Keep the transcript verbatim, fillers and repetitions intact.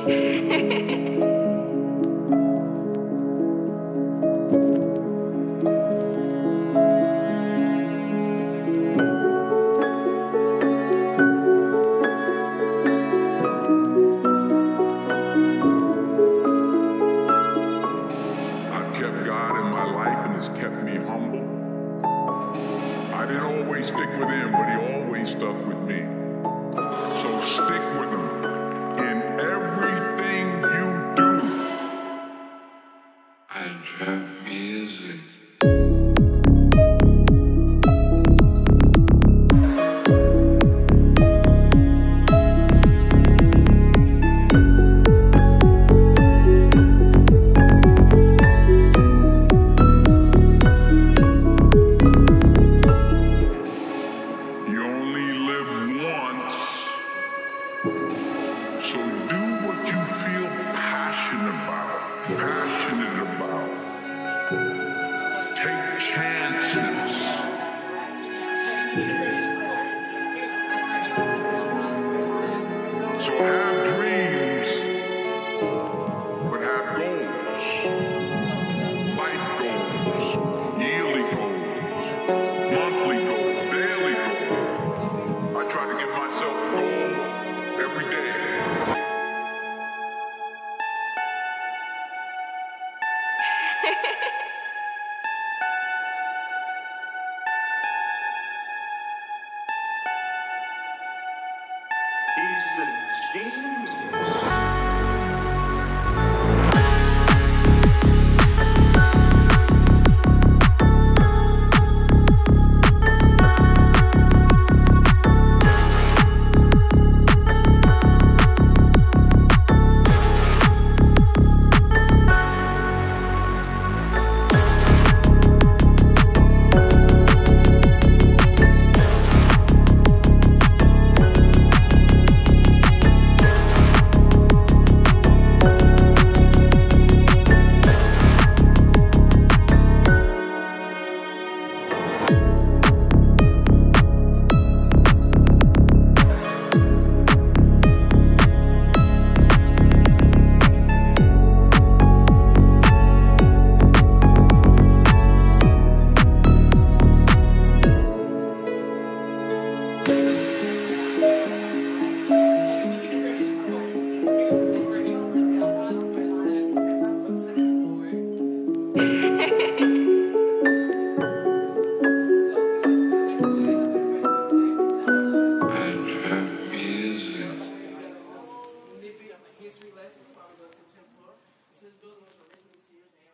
Kept me humble. I didn't always stick with him, but he always stuck with me. So stick with him in everything you do. I love music. So do what you feel passionate about, passionate about. Take chances. So have dreams, but have goals. Life goals, yearly goals, monthly goals, daily goals. I try to give myself a goal every day. He's a genius. History lessons, probably go to the tenth floor. So this building was originally Sears.